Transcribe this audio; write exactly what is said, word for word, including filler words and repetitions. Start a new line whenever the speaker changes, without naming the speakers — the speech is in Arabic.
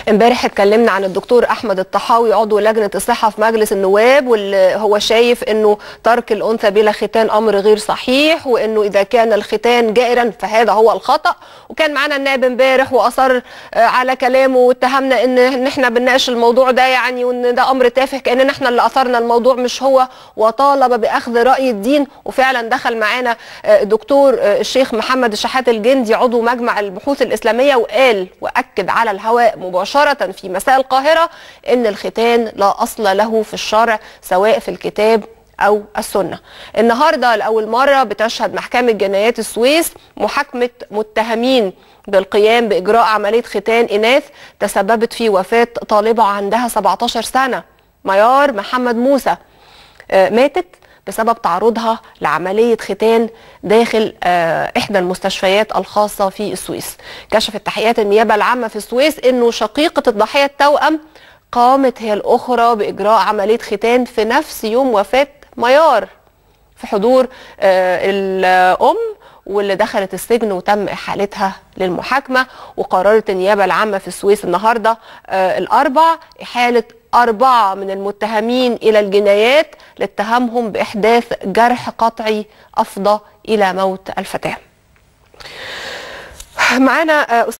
امبارح اتكلمنا عن الدكتور احمد الطحاوي عضو لجنه الصحه في مجلس النواب، واللي هو شايف انه ترك الانثى بلا ختان امر غير صحيح، وانه اذا كان الختان جائرا فهذا هو الخطا. وكان معانا النائب امبارح واصر على كلامه واتهمنا ان ان احنا بنناقش الموضوع ده يعني وان ده امر تافه، كاننا احنا اللي اثرنا الموضوع مش هو، وطالب باخذ راي الدين. وفعلا دخل معانا الدكتور الشيخ محمد الشحات الجندي عضو مجمع البحوث الاسلاميه، وقال واكد على الهواء مباشره في مساء القاهره ان الختان لا اصل له في الشرع سواء في الكتاب أو السنة. النهاردة لأول مرة بتشهد محكمة جنايات السويس محاكمة متهمين بالقيام بإجراء عملية ختان إناث تسببت في وفاة طالبة عندها سبعتاشر سنة، ميار محمد موسى. ماتت بسبب تعرضها لعملية ختان داخل إحدى المستشفيات الخاصة في السويس. كشفت تحقيقات النيابة العامة في السويس أنه شقيقة الضحية التوأم قامت هي الأخرى بإجراء عملية ختان في نفس يوم وفاة ميار في حضور الأم، واللي دخلت السجن وتم إحالتها للمحاكمة. وقررت النيابة العامة في السويس النهاردة الأربع إحالة أربعة من المتهمين إلى الجنايات لاتهامهم بإحداث جرح قطعي أفضى إلى موت الفتاة. معانا